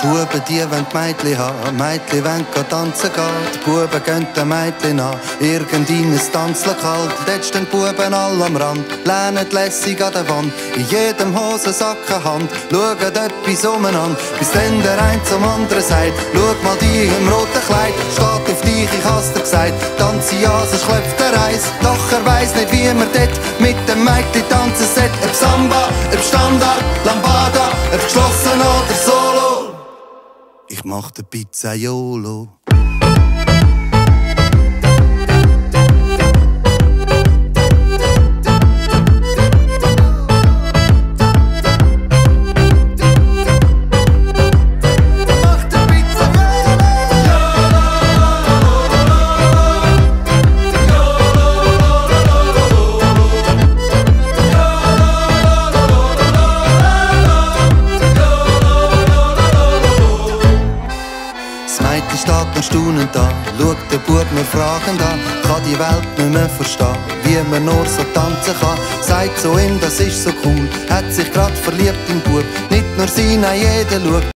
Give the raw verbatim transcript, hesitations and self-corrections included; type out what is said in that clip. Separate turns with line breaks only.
Buben, die wollen die Mädchen haben, Mädchen wollen gehen tanzen gehen. Die Buben gehen den Mädchen an, irgendein Tanzlokal. Dort stehen die Buben all am Rand, lehnen lässig an der Wand, in jedem Hosensack eine Hand, schauen etwas umeinander, bis dann der eine zum anderen sagt: schau mal, die im roten Kleid steht auf dich, ich has dir gesagt. Tanze ja, sonst klopft der Eis. Doch er weiss nicht, wie man dort mit dem Mädchen tanzen sollte. Ob Samba, ob Standard, Lambada, ob geschlossen oder Solo. Ich mach den Pizzaiolo. Die steht noch staunend da, schaut den Bub mir fragend an, kann die Welt nicht mehr verstehen, wie man nur so tanzen kann. Sagt zu ihm, das ist so cool, hat sich grad verliebt im Bub, nicht nur sie, nein, jeder schaut.